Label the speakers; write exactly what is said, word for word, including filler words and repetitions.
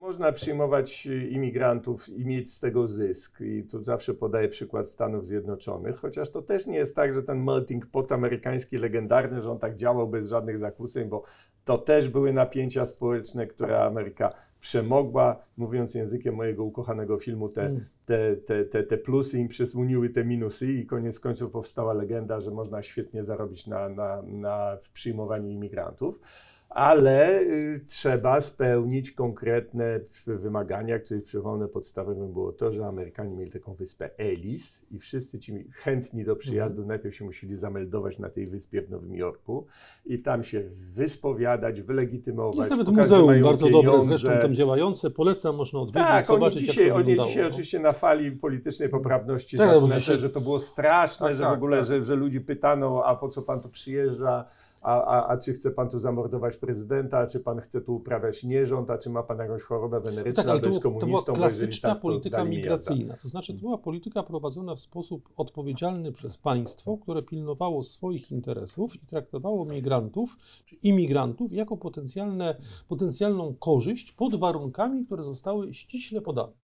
Speaker 1: Można przyjmować imigrantów i mieć z tego zysk. I tu zawsze podaję przykład Stanów Zjednoczonych, chociaż to też nie jest tak, że ten melting pot amerykański legendarny, że on tak działał bez żadnych zakłóceń, bo to też były napięcia społeczne, które Ameryka przemogła. Mówiąc językiem mojego ukochanego filmu, te, te, te, te, te plusy im przysłoniły te minusy i koniec końców powstała legenda, że można świetnie zarobić na, na, na przyjmowaniu imigrantów. Ale y, trzeba spełnić konkretne wymagania, których przypomnę podstawowym było to, że Amerykanie mieli taką wyspę Ellis i wszyscy ci chętni do przyjazdu mm. najpierw się musieli zameldować na tej wyspie w Nowym Jorku i tam się wyspowiadać, wylegitymować.
Speaker 2: Jest nawet muzeum bardzo pieniądze. dobre, zresztą tam działające, polecam, można odwiedzić,
Speaker 1: tak,
Speaker 2: zobaczyć
Speaker 1: oni dzisiaj,
Speaker 2: jak to
Speaker 1: oni
Speaker 2: wyglądało.
Speaker 1: dzisiaj
Speaker 2: no.
Speaker 1: oczywiście na fali politycznej poprawności
Speaker 2: tak,
Speaker 1: zacznę,
Speaker 2: dzisiaj...
Speaker 1: że to było straszne,
Speaker 2: tak,
Speaker 1: że
Speaker 2: tak,
Speaker 1: w ogóle,
Speaker 2: tak.
Speaker 1: Że, że ludzi pytano, a po co pan tu przyjeżdża? A, a, a czy chce pan tu zamordować prezydenta, a czy pan chce tu uprawiać nierząd, a czy ma pan jakąś chorobę weneryczną,
Speaker 2: no tak, ale
Speaker 1: albo jest
Speaker 2: to,
Speaker 1: komunistą?
Speaker 2: to była klasyczna
Speaker 1: tak, to
Speaker 2: polityka migracyjna, to znaczy to była polityka prowadzona w sposób odpowiedzialny przez państwo, które pilnowało swoich interesów i traktowało migrantów, czy imigrantów jako potencjalne, potencjalną korzyść pod warunkami, które zostały ściśle podane.